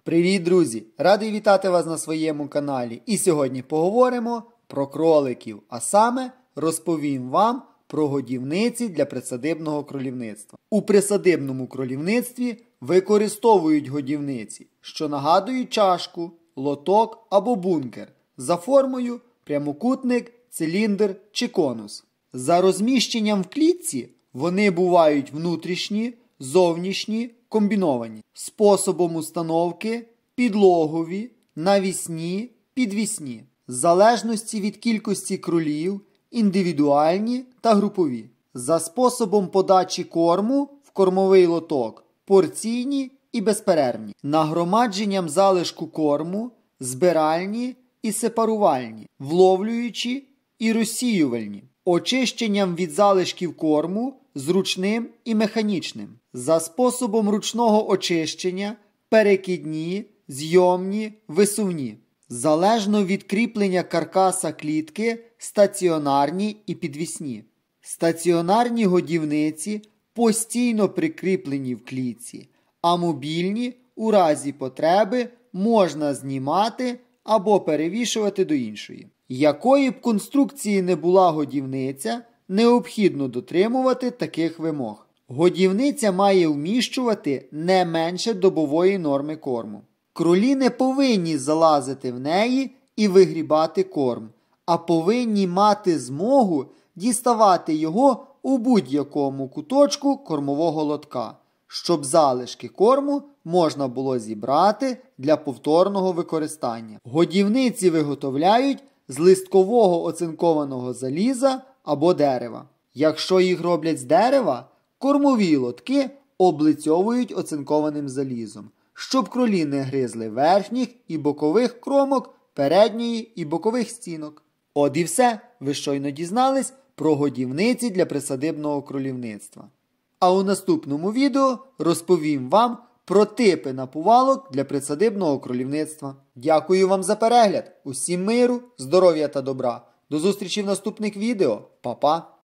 Привіт, друзі! Радий вітати вас на своєму каналі. І сьогодні поговоримо про кроликів, а саме розповім вам про годівниці для присадибного кролівництва. У присадибному кролівництві використовують годівниці, що нагадують чашку, лоток або бункер, за формою прямокутник, циліндр чи конус. За розміщенням в клітці вони бувають внутрішні, зовнішні, комбіновані. Способом установки підлогові, навісні, підвісні. В залежності від кількості кролів, індивідуальні та групові. За способом подачі корму в кормовий лоток порційні і безперервні. Нагромадженням залишку корму збиральні і сепарувальні, вловлюючі і розсіювальні. Очищенням від залишків корму зручним і механічним. За способом ручного очищення перекидні, зйомні, висувні. Залежно від кріплення каркаса клітки стаціонарні і підвісні. Стаціонарні годівниці постійно прикріплені в клітці, а мобільні у разі потреби можна знімати або перевішувати до іншої. Якої б конструкції не була годівниця, необхідно дотримувати таких вимог. Годівниця має вміщувати не менше добової норми корму. Кролі не повинні залазити в неї і вигрібати корм, а повинні мати змогу діставати його у будь-якому куточку кормового лотка, щоб залишки корму можна було зібрати для повторного використання. Годівниці виготовляють з листкового оцинкованого заліза або дерева. Якщо їх роблять з дерева, кормові лотки облицьовують оцинкованим залізом, щоб кролі не гризли верхніх і бокових кромок, передньої і бокових стінок. От і все, ви щойно дізнались про годівниці для присадибного кролівництва. А у наступному відео розповім вам про типи напувалок для присадибного кролівництва. Дякую вам за перегляд. Усім миру, здоров'я та добра. До зустрічі в наступних відео. Па-па!